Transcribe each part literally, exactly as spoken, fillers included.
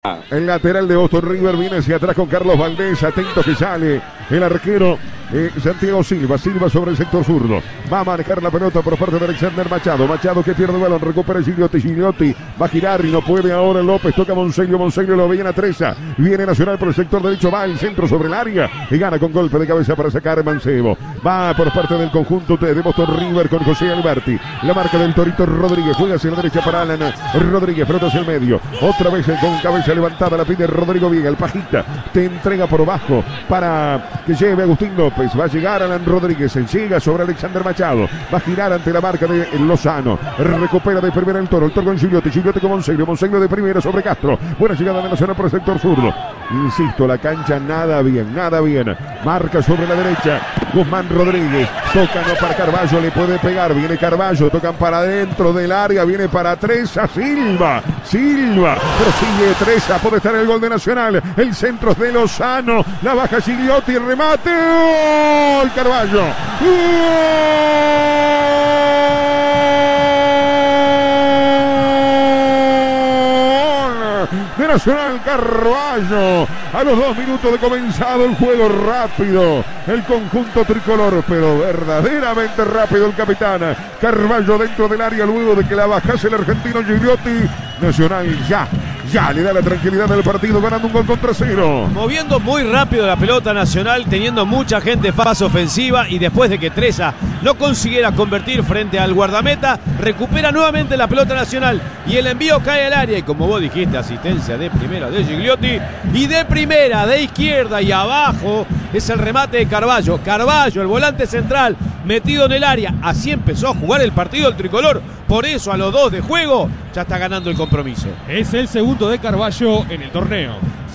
El lateral de Boston River viene hacia atrás con Carlos Valdés. Atento que sale el arquero eh, Santiago Silva. Silva sobre el sector zurdo. Va a manejar la pelota por parte de Alexander Machado. Machado que pierde el balón. Recupera Gigliotti. Gigliotti va a girar y no puede ahora López. Toca Monseglio. Monseglio lo veía a Treza. Viene Nacional por el sector derecho. Va el centro sobre el área y gana con golpe de cabeza para sacar Mancebo. Va por parte del conjunto de Boston River con José Alberti. La marca del Torito Rodríguez. Juega hacia la derecha para Alan Rodríguez. Pelota hacia el medio. Otra vez con cabeza levantada la pide Rodrigo Viega. El Pajita te entrega por bajo para que lleve Agustín López. Va a llegar Alan Rodríguez. Se llega sobre Alexander Machado. Va a girar ante la marca de Lozano. Recupera de primera el Toro. El Toro con Gigliotti. Gigliotti con Monseglio. Monseglio de primera sobre Castro. Buena llegada de Nacional por el sector zurdo. Insisto, la cancha nada bien, nada bien. Marca sobre la derecha Guzmán Rodríguez. Toca no para Carballo. Le puede pegar. Viene Carballo. Tocan para adentro del área. Viene para Treza. Silva. Silva. Prosigue Treza. Puede estar el gol de Nacional. El centro es de Lozano. La baja Gigliotti. Remate. ¡Gol! Carballo. De Nacional Carballo. A los dos minutos de comenzado el juego rápido. El conjunto tricolor, pero verdaderamente rápido el capitán. Carballo dentro del área luego de que la bajase el argentino Gigliotti. Nacional ya. Ya le da la tranquilidad del partido ganando un gol contra cero. Moviendo muy rápido la pelota Nacional, teniendo mucha gente en fase ofensiva y después de que Treza no consiguiera convertir frente al guardameta, recupera nuevamente la pelota Nacional y el envío cae al área y como vos dijiste, asistencia de primera de Gigliotti y de primera de izquierda y abajo es el remate de Carballo. Carballo, el volante central, metido en el área. Así empezó a jugar el partido el tricolor. Por eso a los dos de juego ya está ganando el compromiso. Es el segundo de Carballo en el torneo.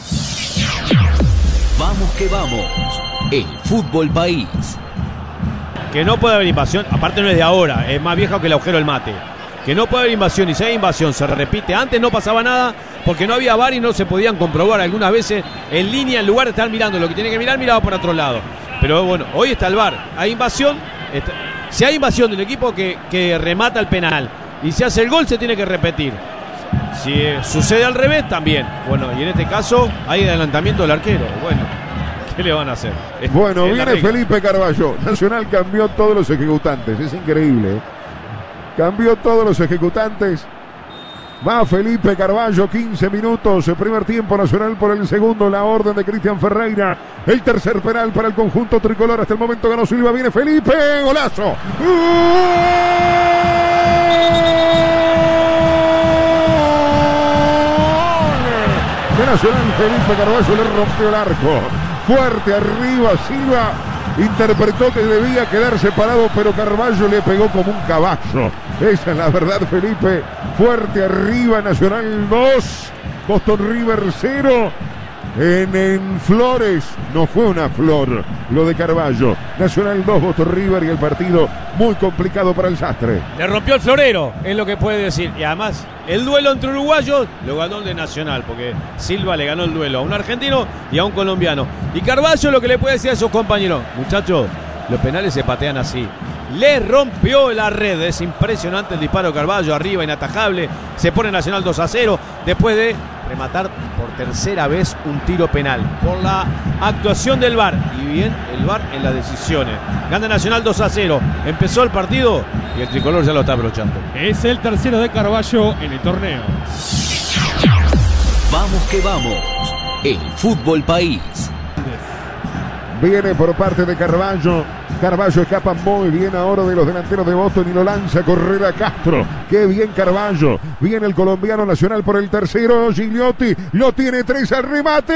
Vamos que vamos. El Fútbol País. Que no puede haber invasión. Aparte no es de ahora. Es más vieja que el agujero del mate. Que no puede haber invasión. Y si hay invasión se repite. Antes no pasaba nada porque no había V A R y no se podían comprobar algunas veces en línea. En lugar de estar mirando lo que tiene que mirar, miraba por otro lado. Pero bueno, hoy está el V A R. Hay invasión. Está... Si hay invasión del equipo que, que remata el penal y se hace el gol, se tiene que repetir. Si eh, sucede al revés, también. Bueno, y en este caso hay adelantamiento del arquero. Bueno, ¿qué le van a hacer? Es, bueno, es viene Felipe Carballo. Nacional cambió todos los ejecutantes. Es increíble. ¿eh? Cambió todos los ejecutantes. Va Felipe Carballo, quince minutos, el primer tiempo Nacional por el segundo, la orden de Cristian Ferreira, el tercer penal para el conjunto tricolor, hasta el momento ganó Silva, viene Felipe, golazo. ¡Gol! De Nacional, Felipe Carballo le rompió el arco, fuerte arriba, Silva interpretó que debía quedar separado, pero Carballo le pegó como un caballo. Esa es la verdad, Felipe. Fuerte arriba, Nacional dos, Boston River cero. En, en Flores no fue una flor lo de Carballo. Nacional dos, Boston River y el partido muy complicado para el Sastre. Le rompió el florero, es lo que puede decir. Y además, el duelo entre uruguayos lo ganó el de Nacional, porque Silva le ganó el duelo a un argentino y a un colombiano. Y Carballo lo que le puede decir a sus compañeros: muchachos, los penales se patean así. Le rompió la red, es impresionante el disparo de Carballo, arriba, inatajable. Se pone Nacional dos a cero después de rematar por tercera vez un tiro penal por la actuación del V A R. Y bien, el V A R en las decisiones. Gana Nacional dos a cero. Empezó el partido y el tricolor ya lo está aprovechando. Es el tercero de Carballo en el torneo. Vamos que vamos. El Fútbol País. Viene por parte de Carballo. Carballo escapa muy bien ahora de los delanteros de Boston y lo lanza a correr a Castro. Qué bien Carballo. Viene el colombiano Nacional por el tercero. Gigliotti lo tiene tres al remate.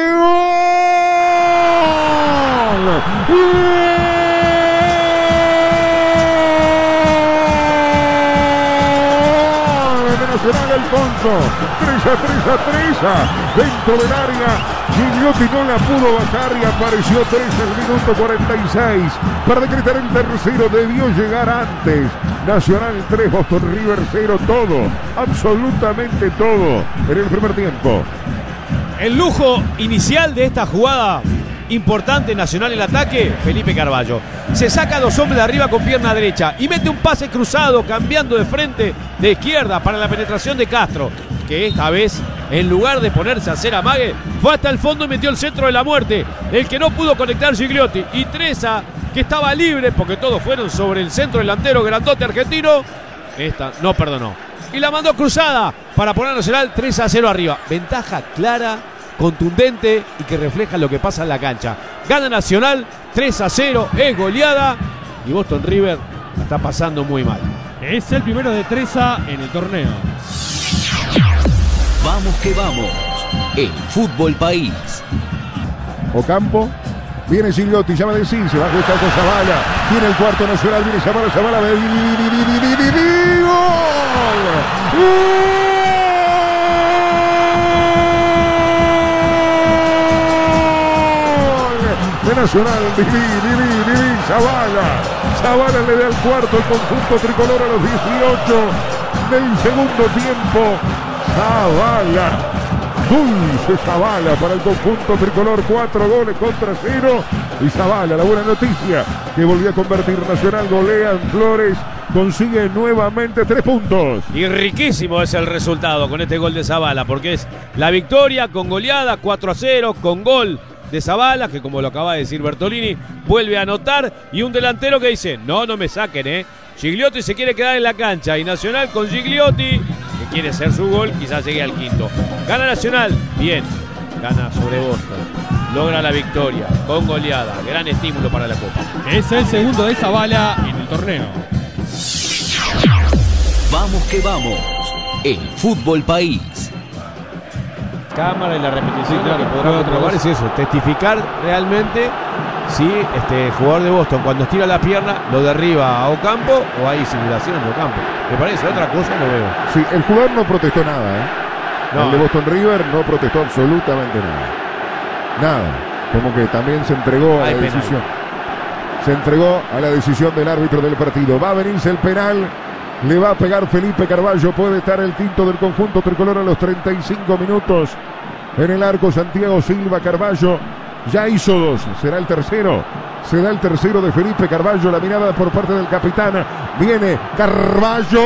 ¡Gol! Nacional Alfonso, Treza, Treza, Treza, dentro del área, Gigliotti no la pudo bajar y apareció Treza en el minuto cuarenta y seis, para decretar el tercero, debió llegar antes. Nacional tres, Boston River cero, todo, absolutamente todo en el primer tiempo. El lujo inicial de esta jugada importante Nacional en el ataque, Felipe Carballo. Se saca a dos hombres de arriba con pierna derecha y mete un pase cruzado cambiando de frente de izquierda para la penetración de Castro, que esta vez en lugar de ponerse a hacer amague, fue hasta el fondo y metió el centro de la muerte. El que no pudo conectar Gigliotti. Y Treza, que estaba libre porque todos fueron sobre el centro delantero grandote argentino, esta no perdonó. Y la mandó cruzada para poner a Nacional tres a cero arriba. Ventaja clara, contundente y que refleja lo que pasa en la cancha. Gana Nacional tres a cero, es goleada y Boston River la está pasando muy mal. Es el primero de Treza en el torneo. Vamos que vamos. El Fútbol País. Ocampo. Viene Gigliotti, llama de sí, se va a ajustar con Zavala. Tiene el cuarto Nacional, viene Zavala, Zavala. ¡Gol! De Nacional, Viví, Viví, Viví, Zavala. Zavala le da el cuarto, el conjunto tricolor a los dieciocho del segundo tiempo. Zavala. Dulce Zavala para el conjunto tricolor, cuatro goles contra cero. Y Zavala, la buena noticia, que volvió a convertir Nacional, golea en Flores, consigue nuevamente tres puntos. Y riquísimo es el resultado con este gol de Zavala, porque es la victoria con goleada cuatro a cero, con gol de Zavala, que como lo acaba de decir Bertolini, vuelve a anotar, y un delantero que dice, no, no me saquen, eh. Gigliotti se quiere quedar en la cancha, y Nacional con Gigliotti, que quiere hacer su gol, quizás llegue al quinto. Gana Nacional, bien, gana sobre Boston, logra la victoria, con goleada, gran estímulo para la Copa. Es el segundo de Zavala en el torneo. Vamos que vamos. El Fútbol País. Cámara y la repetición, Sí, claro, lo que podrá comprobar es eso, testificar realmente si este jugador de Boston cuando estira la pierna lo derriba a Ocampo o hay simulación de Ocampo. Me parece, otra cosa no veo. Sí, el jugador no protestó nada, ¿eh? No. El de Boston River no protestó absolutamente nada. Nada. Como que también se entregó a Hay la penal. decisión. Se entregó a la decisión del árbitro del partido. Va a venirse el penal. Le va a pegar Felipe Carballo. Puede estar el quinto del conjunto tricolor a los treinta y cinco minutos. En el arco Santiago Silva. Carballo ya hizo dos. Será el tercero. Será el tercero de Felipe Carballo. La mirada por parte del capitán. Viene Carballo.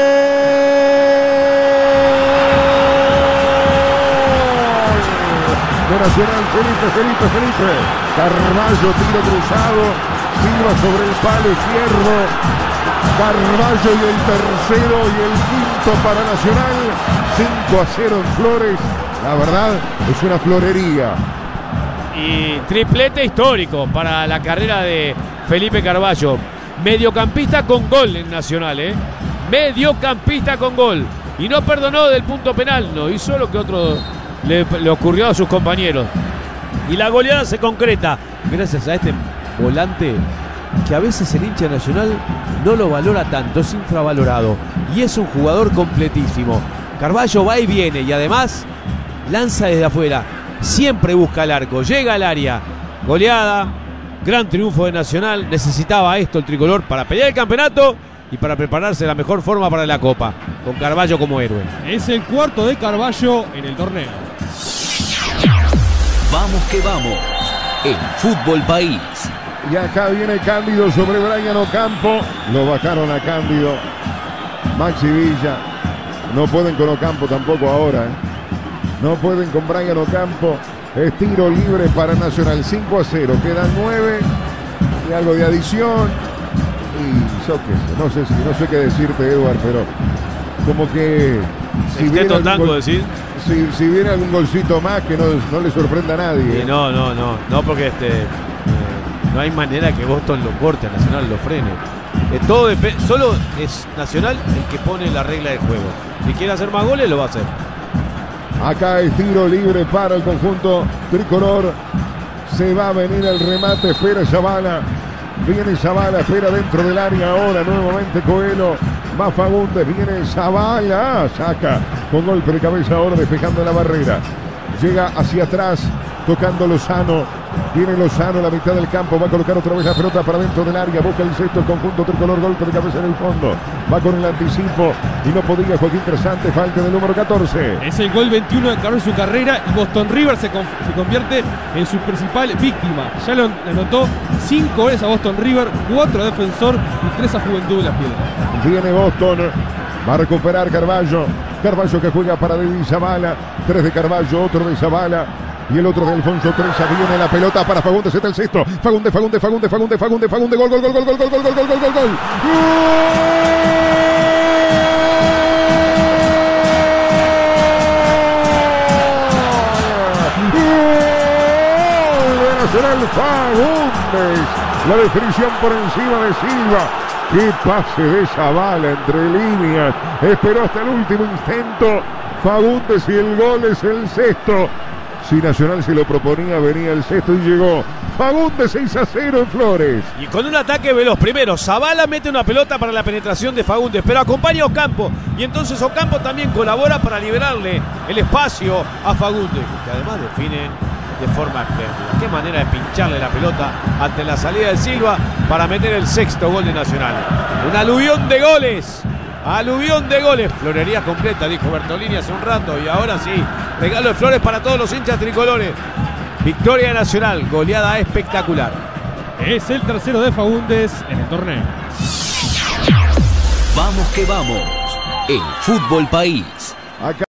De Nacional, Felipe, Felipe, Felipe. Carballo, tiro cruzado. Silva sobre el palo izquierdo. Carballo y el tercero y el quinto para Nacional. cinco a cero en Flores. La verdad es una florería. Y triplete histórico para la carrera de Felipe Carballo. Mediocampista con gol en Nacional, ¿eh? Mediocampista con gol. Y no perdonó del punto penal, no hizo lo que otro le, le ocurrió a sus compañeros. Y la goleada se concreta gracias a este volante que a veces el hincha Nacional no lo valora tanto, es infravalorado. Y es un jugador completísimo. Carballo va y viene y además lanza desde afuera. Siempre busca el arco, llega al área. Goleada, gran triunfo de Nacional. Necesitaba esto el tricolor para pelear el campeonato y para prepararse de la mejor forma para la Copa, con Carballo como héroe. Es el cuarto de Carballo en el torneo. Vamos que vamos. El Fútbol País. Y acá viene Cándido sobre Brian Ocampo. Lo bajaron a Cándido. Maxi Villa. No pueden con Ocampo tampoco ahora, ¿eh? No pueden con Brian Ocampo. Es tiro libre para Nacional. cinco a cero. Quedan nueve. Y algo de adición. Y yo qué sé. No sé, si, no sé qué decirte, Edward, pero como que... Si viene algún tango gol- decir. si, si viene algún golcito más, que no, no le sorprenda a nadie. Y no, no, no, no, porque este eh, no hay manera que Boston lo corte, a Nacional lo frene. Eh, todo depe- solo es Nacional el que pone la regla del juego. Si quiere hacer más goles, lo va a hacer. Acá es tiro libre para el conjunto tricolor. Se va a venir el remate. Espera Zavala. Viene Zavala. Espera dentro del área. Ahora nuevamente Coelho. Va Fagundes. Viene Zavala. Saca con golpe de cabeza ahora despejando la barrera. Llega hacia atrás. Tocando Lozano. Viene Lozano a la mitad del campo. Va a colocar otra vez la pelota para dentro del área. Busca el sexto. El conjunto tricolor. Golpe de cabeza en el fondo. Va con el anticipo. Y no podría Joaquín Crasante. Falta del número catorce. Es el gol veintiuno de Carlos en su carrera y Boston River se, con- se convierte en su principal víctima. Ya lo anotó cinco goles a Boston River, cuatro a Defensor y tres a Juventud de las Piedras. Viene Boston. Va a recuperar Carballo. Carvalho que juega para de Zavala. Tres de Carvalho, otro de Zavala. Y el otro de Alfonso Treza. Viene la pelota para Fagundes. Está el sexto. Fagundes, Fagundes, Fagundes, Fagundes, Fagundes, Fagundes. Gol, gol, gol, gol, gol, gol, gol, gol, gol, gol, gol, gol. Nacional Fagundes. La definición por encima de Silva. Qué pase de Zavala entre líneas. Esperó hasta el último intento. Fagundes y el gol es el sexto. Si Nacional se lo proponía, venía el sexto y llegó. Fagundes seis a cero en Flores. Y con un ataque veloz. Primero, Zavala mete una pelota para la penetración de Fagundes, pero acompaña a Ocampo. Y entonces Ocampo también colabora para liberarle el espacio a Fagundes, que además define de forma espléndida. Qué manera de pincharle la pelota ante la salida de Silva para meter el sexto gol de Nacional. Un aluvión de goles. Aluvión de goles. Florería completa, dijo Bertolini hace un rato. Y ahora sí, regalo de flores para todos los hinchas tricolores. Victoria Nacional, goleada espectacular. Es el tercero de Fagundes en el torneo. Vamos que vamos. El Fútbol País. Acá